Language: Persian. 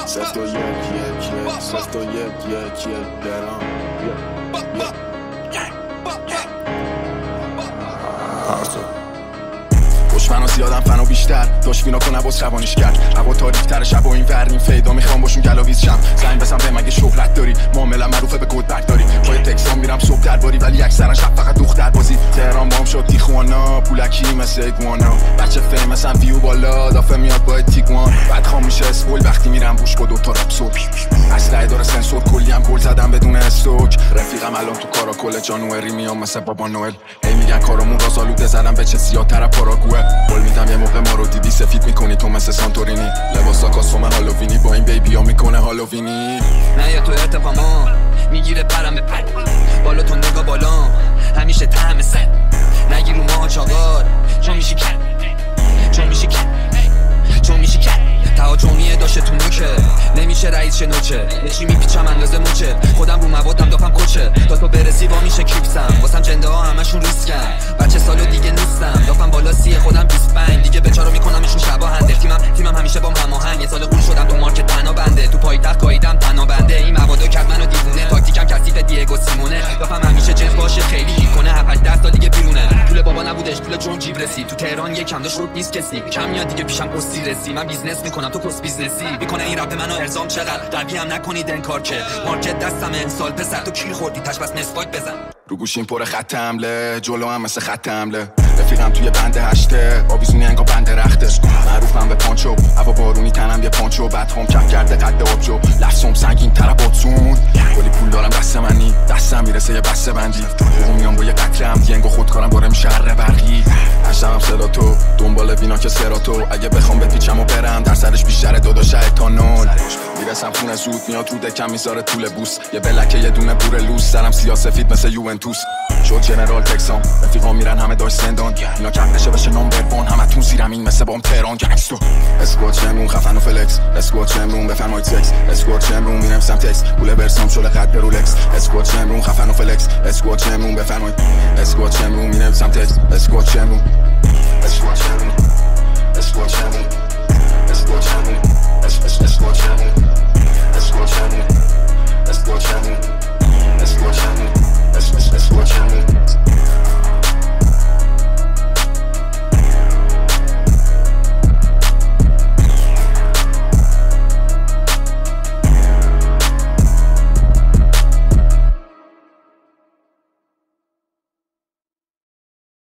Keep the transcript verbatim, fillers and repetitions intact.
سفت و یک یک یک سفت و یک یک یک درام دشمنا زیادم فنا بیشتر داشت بینا کنه باز روانیش کرد هوا تاریک تر شب و این ورین فیدا میخوام باشون گلاویز شم زنگ بزن به مگه شهرت داری معامله معروفه به گود برداری پای تکسان میرم صبح درباری ولی اکثرا شب فقط دختر بازی تهران بام شد تیخوانا پولکی مثل ایگوانا بچه فیمس هم ویو بالا دافه میاد با تیگوان بعد خام میشه اسپول وقتی میرم روش با دوتا رپسول اسلحه داره سنسور کلی هم گل زدم بدون استوک رفیقم الان تو کارا کل جانوئری میام مثل بابا نوئل هی میگن کارمون رازآلوده زدم به چه سیاه‌تر پاراگوئه قول میدم یه موقع ما رو دیدی سفید میکنی تو مثل سانتورینی لباسا کاستوم هالووینی با این بیبی ها میکنه هالووینی نه یا تو ارتفاما میگیره پرم به پر بالا تو نگاه بالا همیشه طعم سد نگیر رو ماها چاقار چون میشی کن چون میشی کن چون میشی کن تهاجمیه داشته تو نوکه نمیشه رئیس شنوچه نشی میپیچم اندازه موچه خودم رو موادم دافم کوچه تا تو برسی با میشه کلیپسم واسم جنده ها همشون ریسکن بچه سالو دیگه نیستم دافم بالا سیه خودم بیست و پنج دیگه بچارو میکنمشون شبا هنده تیمم تیمم همیشه با هماهنگ یه سال قول شدم تو مارکت تنها بنده تو پایتخت گاییدم تنها بنده این موادو کرد منو دیوونه تاکتیکم کثیف دیگو سیمونه دافم همیشه جنس باشه خیلی هیت کنه هفت ده سال دیگه بیرونه پول بابا نبودش پول جون جیب رسید تو تهران یکم داش رود نیست کسی کم میاد دیگه پیشم پستی رسی من بیزنس میکنم تو پست بیزنسی میکنه این رپ منو ارزام چقدر قلبی هم نکنید انکار که مارکت دستم امسال پسر تو کیر خوردی تاش بس نسباک بزن رو گوشیم پر خط حمله جلو هم مثل خط حمله رفیقم توی بند هشته آویزونی انگا بند رخته معروفم به پانچو هوا بارونی تنم یه پانچو بعد هم کم کرده قد آبجو لفظم سنگین تر باتون کلی پول دارم دست منی دستم میرسه یه بسته بندی بهم میام با یه قطره هم دیگه انگا خودکارم بارم شهر برقی هشتم صدا تو دنبال وینا که سراتو اگه بخوام بپیچم و برم در سرش بیشتره داداش تا نول میرسم خونه زود میاد تو دکم میذاره طول بوس یه بلکه یه دونه بور لوس سرم سیاسفید مثل یوونتوس شد جنرال تکسام رفیقا میرن همه داش زندان اینا کم نشه بشه نمبر وان همتون زیرمین مثل بام تهران گنگستر اسکوات چمرون خفن و فلکس اسکوات چمرون بفرمایید سکس اسکوات چمرون میرسم تکس پول برسام شده قد رولکس اسکوات چمرون خفن و فلکس اسکوات چمرون بفرمایید اسکوات چمرون میرسم تکس اسکوات چمرون